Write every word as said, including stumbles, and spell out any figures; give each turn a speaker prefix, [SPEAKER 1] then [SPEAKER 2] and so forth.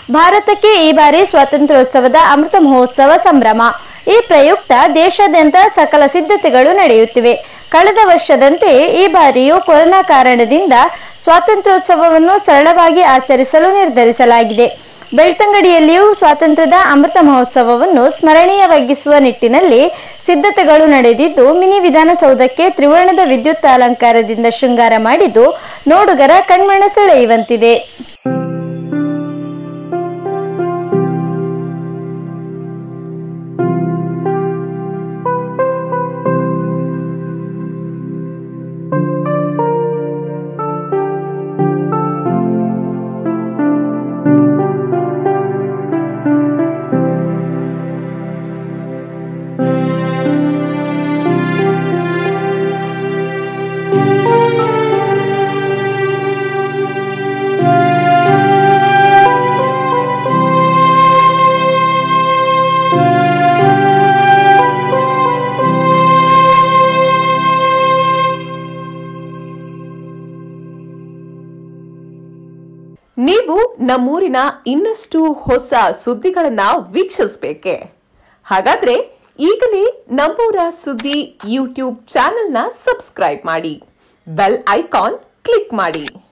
[SPEAKER 1] ಭಾರತಕ್ಕೆ ಈ ಬಾರಿ ಸ್ವಾತಂತ್ರ್ಯೋತ್ಸವದ ಅಮೃತ ಮಹೋತ್ಸವ ಸಂಭ್ರಮ. ಈ ಪ್ರಯುಕ್ತ ದೇಶಾದ್ಯಂತ ಸಕಲ ಸಿದ್ಧತೆಗಳು ನಡೆಯುತ್ತಿವೆ. ಕಳೆದ ವರ್ಷದಂತೆ ಈ ಬಾರಿಯೂ ಕೊರೋನಾ ಕಾರಣದಿಂದ ಸ್ವಾತಂತ್ರ್ಯೋತ್ಸವವನ್ನು ಸರಳವಾಗಿ ಆಚರಿಸಲು ನಿರ್ಧರಿಸಲಾಗಿದೆ. ಬೆಳ್ತಂಗಡಿಯಲ್ಲಿಯೂ ಸ್ವಾತಂತ್ರ್ಯದ ಅಮೃತ ಮಹೋತ್ಸವವನ್ನು ಸ್ಮರಣೀಯವಾಗಿಸುವ ನಿಟ್ಟಿನಲ್ಲಿ ಸಿದ್ಧತೆಗಳು ನಡೆದಿದ್ದು, ಮಿನಿ ವಿಧಾನಸೌಧಕ್ಕೆ ತ್ರಿವರ್ಣದ ವಿದ್ಯುತ್ ಅಲಂಕಾರದಿಂದ ಶೃಂಗಾರ ಮಾಡಿದ್ದು ನೋಡುಗರ ಕಣ್ಮನ ಸೆಳೆಯುವಂತಿದೆ.
[SPEAKER 2] ನೀವು ನಮ್ಮೂರಿನ ಇನ್ನಷ್ಟು ಹೊಸ ಸುದ್ದಿಗಳನ್ನ ವೀಕ್ಷಿಸಬೇಕೆ? ಹಾಗಾದ್ರೆ ಈಗಲೇ ನಮ್ಮೂರ ಸುದ್ದಿ ಯೂಟ್ಯೂಬ್ ಚಾನೆಲ್ನ ಸಬ್ಸ್ಕ್ರೈಬ್ ಮಾಡಿ, ಬೆಲ್ ಐಕಾನ್ ಕ್ಲಿಕ್ ಮಾಡಿ.